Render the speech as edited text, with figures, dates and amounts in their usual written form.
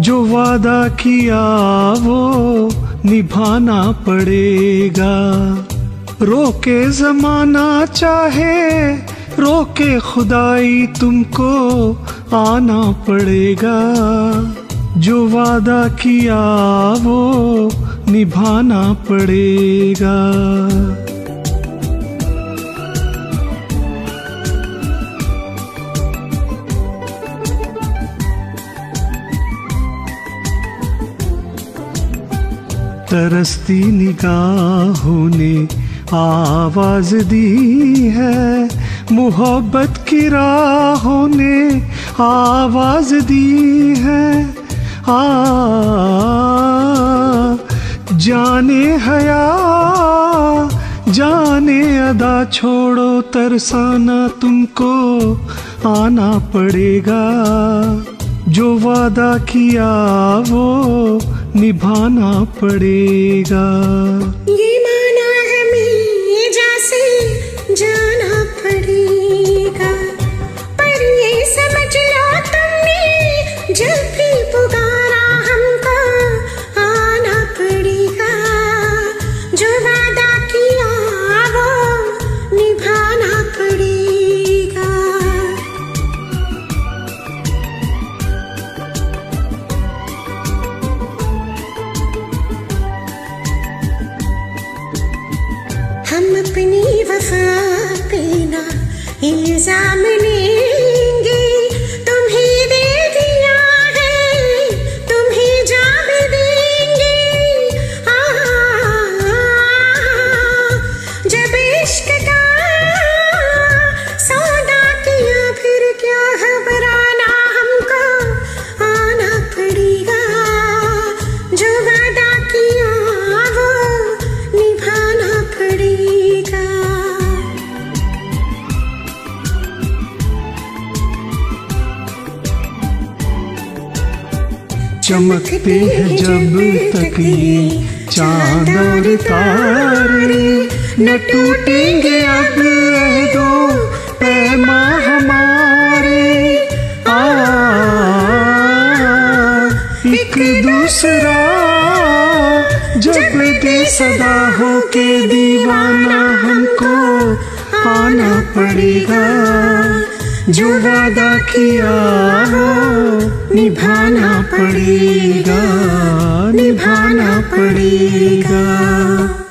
जो वादा किया वो निभाना पड़ेगा। रोके ज़माना चाहे रोके खुदाई, तुमको आना पड़ेगा। जो वादा किया वो निभाना पड़ेगा। तरसती निगाहों ने आवाज दी है, मोहब्बत की राहों ने आवाज दी है। जाने हया जाने अदा, छोड़ो तरसाना, तुमको आना पड़ेगा। जो वादा किया वो निभाना पड़ेगा। ये माना हमें जैसे जाना पड़ेगा, पर ये समझ लो तुमने जब भी पुकारा हमको आना पड़ेगा। जो वादा किया वो निभाना पड़ेगा। हम अपनी वफा पे ना इल्जाम लेंगे, तुम्हें दे दिया है तुम्हें जाम देंगे। जब इश्क का सौदा किया फिर क्या घबराना, हमको आना पड़ेगा। जो वादा किया वो निभाना पड़ेगा। चमकते हैं जब तक ये चांद और तारे, न टूटेंगे अब दो पैमा हमारे। एक दूसरा जब दे सदा हो के दीवाना, हमको आना पड़ेगा। जो वादा किया वो निभाना पड़ेगा, निभाना पड़ेगा।